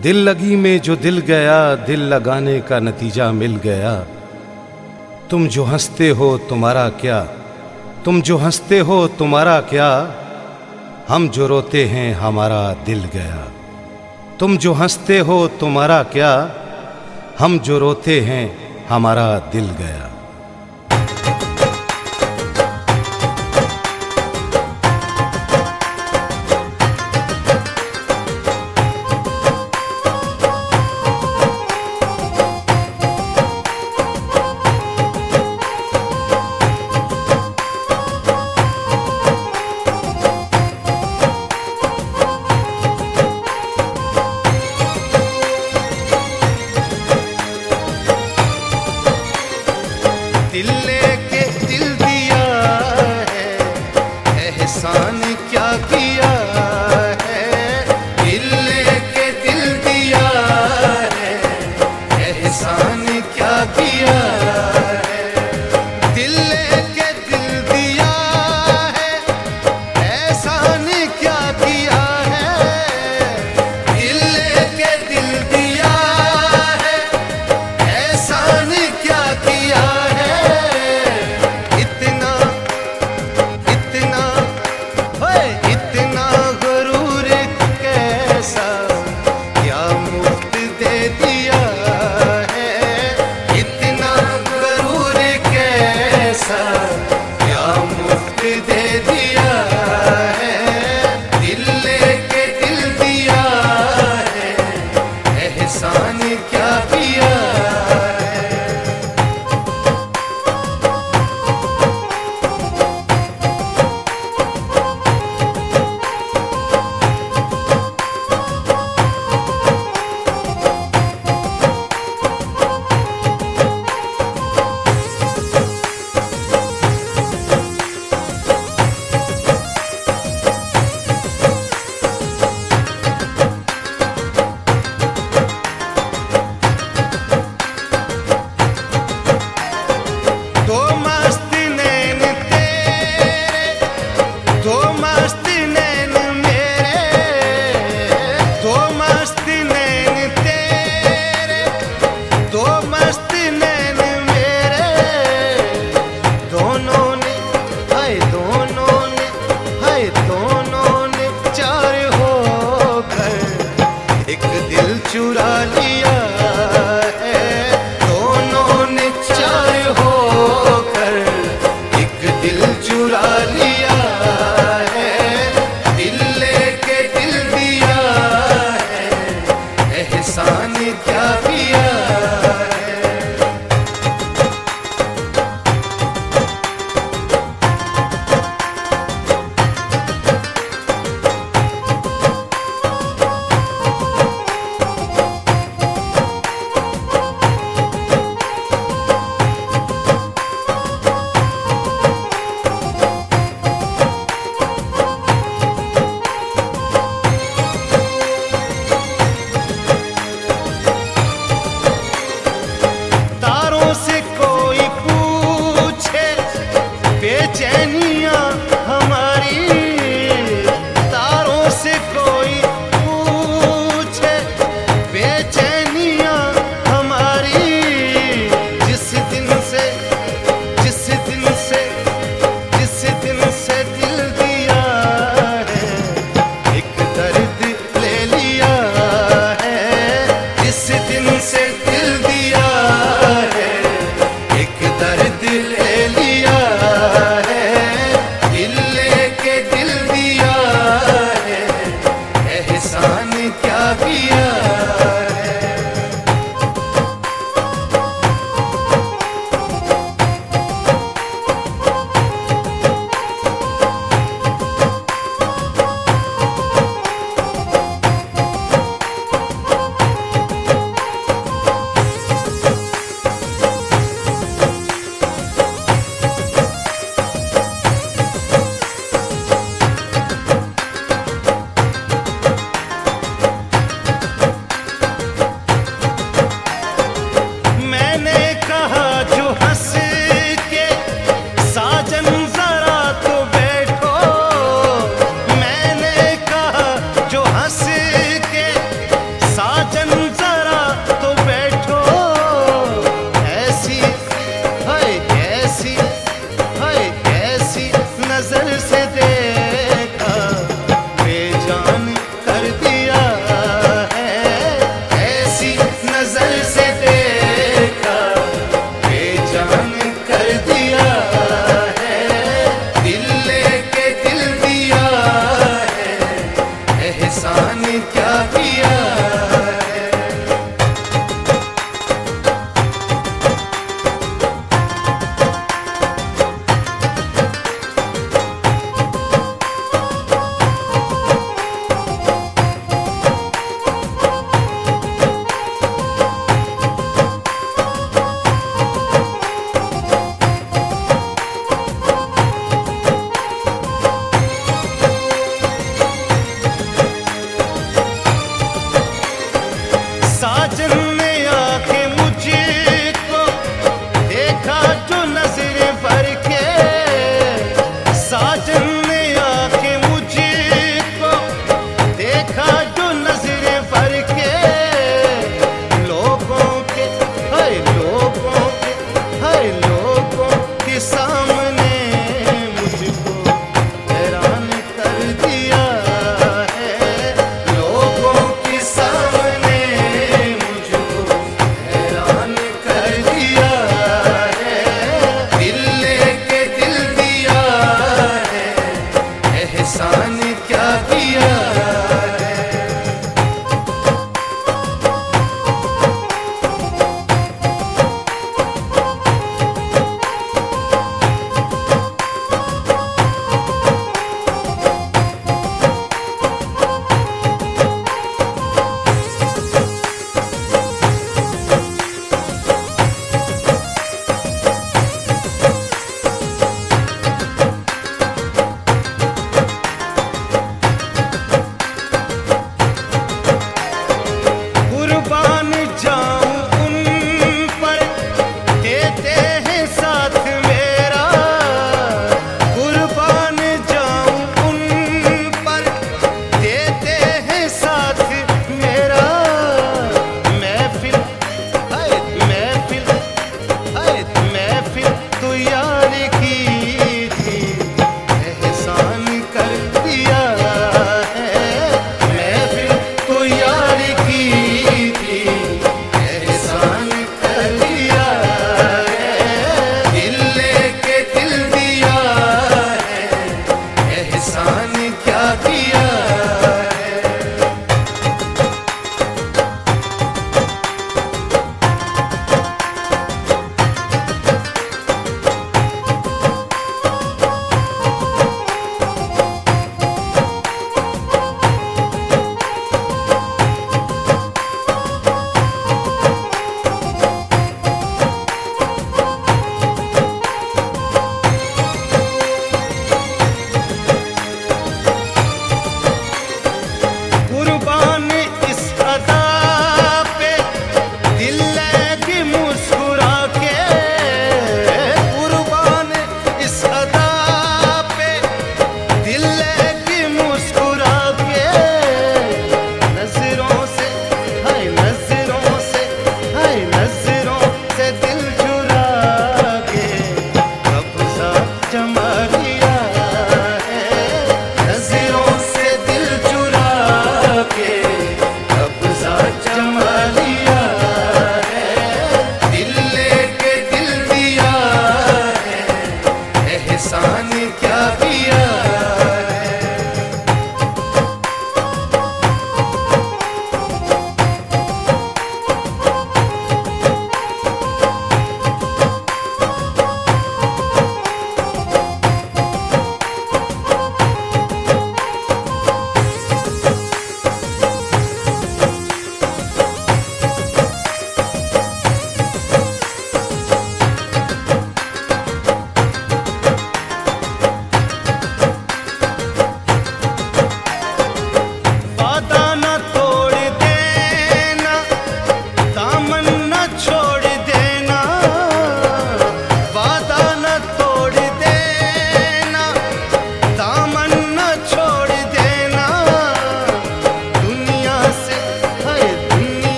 दिल लगी में जो दिल गया, दिल लगाने का नतीजा मिल गया। तुम जो हंसते हो तुम्हारा क्या, तुम जो हंसते हो तुम्हारा क्या, हम जो रोते हैं हमारा दिल गया। तुम जो हंसते हो तुम्हारा क्या, हम जो रोते हैं हमारा दिल गया। दिल लेके दिल दिया है, एहसान क्या किया है। दिल लेके दिल दिया है, एहसान क्या किया है। दिल लेके दिल दिया है, एहसान क्या किया है। दिल लेके दिल दिया है, एहसान क्या किया है। क्या मुफ्त दे दिया है। दिल लेके दिल दिया है, एहसान क्या किया है। चुरा लिया है, दोनों ने चार होकर एक दिल चुरा लिया है। दिल लेके दिल दिया है, एहसान क्या किया है। बेचैनियां हमारी, तारों से कोई पूछे बेचैनियां हमारी। जिस दिन से दिल दिया है, एक दर्द ले लिया है। जिस दिन से दिल दिया है, एक दर्द ले लिया है। दिल लेके दिल दिया है, एहसान क्या किया।